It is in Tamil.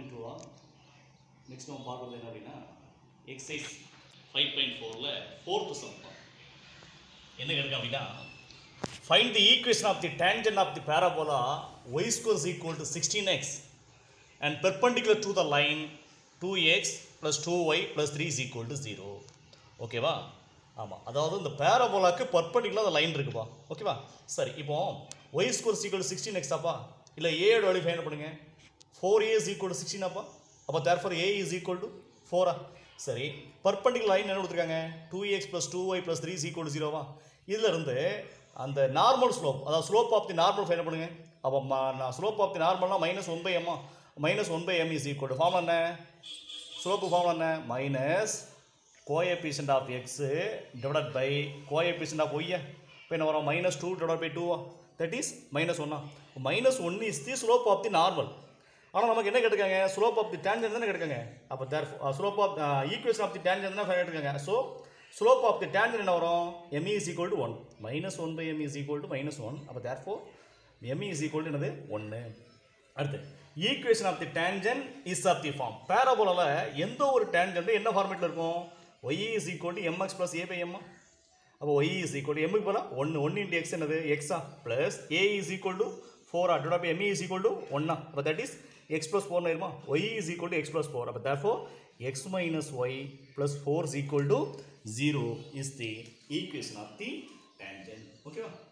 4.2 next நம்ம பார்க்கிறது என்ன அப்படின்னா எக்ஸசைஸ் 5.4ல 4th சம் என்ன கேட்க அப்படின்னா find the equation of the tangent of the parabola y square is equal to 16x and perpendicular to the line 2x plus 2y plus 3 is equal to 0. ஓகேவா? ஆமாம், அதாவது இந்த பேரபோலாக்கு பர்பண்டிகுலர் அந்த லைன் இருக்குப்பா. ஓகேவா? சரி, இப்போ y square is equal to 16x ஆப்பா, இல்லை a ஓட வேல்யூ ஃபைண்ட் பண்ணுங்க. 4a is equal to 16 ஆப்பா, அப்போ therefore a is equal to 4. சரி, பர்பண்டிகுலர் லைன் என்ன கொடுத்துருக்காங்க? 2x plus 2y plus 3 is equal to 0வா? இதில் இருந்து அந்த நார்மல் ஸ்லோப், அதாவது slope of the normal find பண்ணுங்க. அப்போ ஸ்லோப் ஆஃப் தி நார்மல்னா -1/m, -1/m is equal to form என்ன? ஸ்லோப்பு ஃபார்ம் என்ன? Minus coefficient of X divided by coefficient of ஒய்யா. இப்போ என்ன வரும்? -2 டிவைட் பை 2வா, that is -1. -1 is the slope of the normal. ஆனால் நமக்கு என்ன கேட்டுருக்காங்க? ஸ்லோப் ஆஃப் தி டேன்ஜென்ட் தானே கேட்டுருக்காங்க. அப்போ slope of equation of the tangent தான் கேட்டுருக்காங்க. So slope of the tangent என்ன வரும்? m is equal to 1. -1/m is equal to -1. அப்போ therefore m is equal to என்னது? 1. அடுத்து equation of the tangent is of the form. பேரபோலால எந்த ஒரு டேன்ஜென்ட் என்ன ஃபார்மேட்டில் இருக்கும்? y is equal to mx plus a by m. அப்போ y is equal to m க்கு பதிலாக 1 into x என்னது? x plus a is equal to 4 divided by m is equal to 1. அப்போ that is x plus 4 ஆயிருமா? y is equal to x plus 4. அப்போ therefore x minus y plus 4 is equal to 0 is the equation of the tangent. Okay?